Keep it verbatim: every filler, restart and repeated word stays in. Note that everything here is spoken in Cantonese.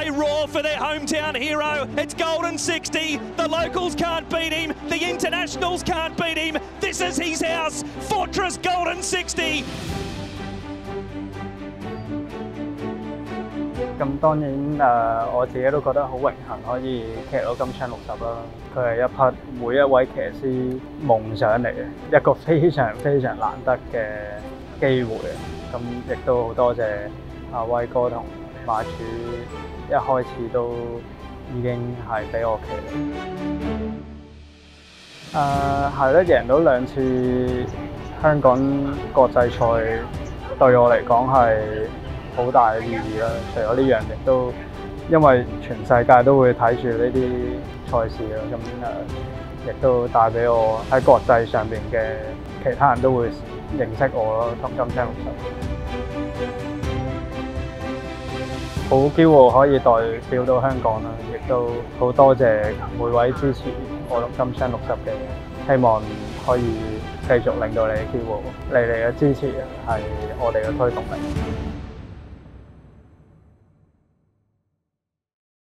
They roar for their hometown hero. It's Golden sixty. The locals can't beat him. The internationals can't beat him. This is his house. Fortress Golden sixty. 咁當然誒、呃，我自己都覺得好榮幸可以騎到金槍六十啦。佢係一匹每一位騎師夢想嚟嘅，一個非常非常難得嘅機會。咁亦都好多謝阿威哥同馬主一開始都已經係俾我騎。誒係啦，贏到兩次香港國際賽對我嚟講係好大嘅意義啦！除咗呢樣，亦都因為全世界都會睇住呢啲賽事啦，咁誒亦都帶俾我喺國際上邊嘅其他人都會認識我咯，同金槍六十。好驕傲可以代表到香港啦，亦都好多謝每位支持我同金槍六十嘅，希望可以繼續令到你驕傲，你哋嘅支持係我哋嘅推動力。